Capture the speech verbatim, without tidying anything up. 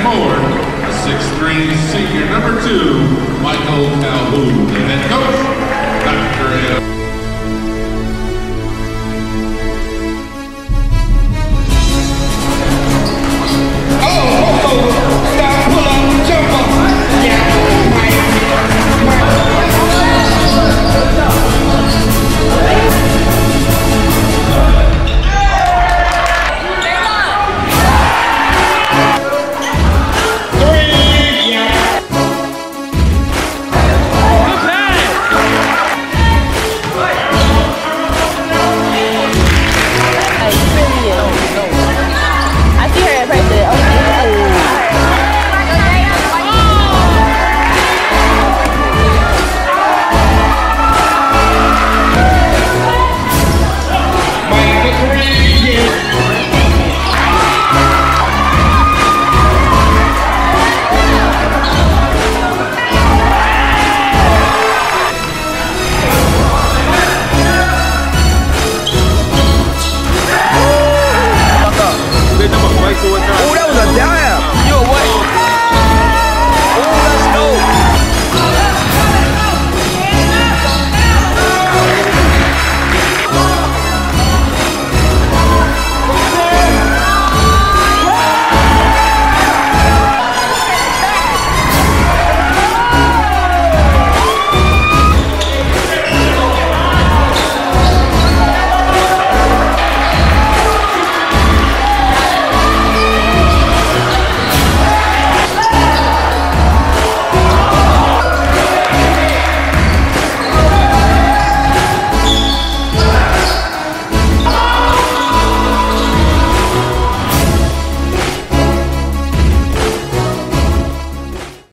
forward, the six three senior number two, Michael Calhoun. The head coach, Doctor A. Oh, that was a dime. You a what?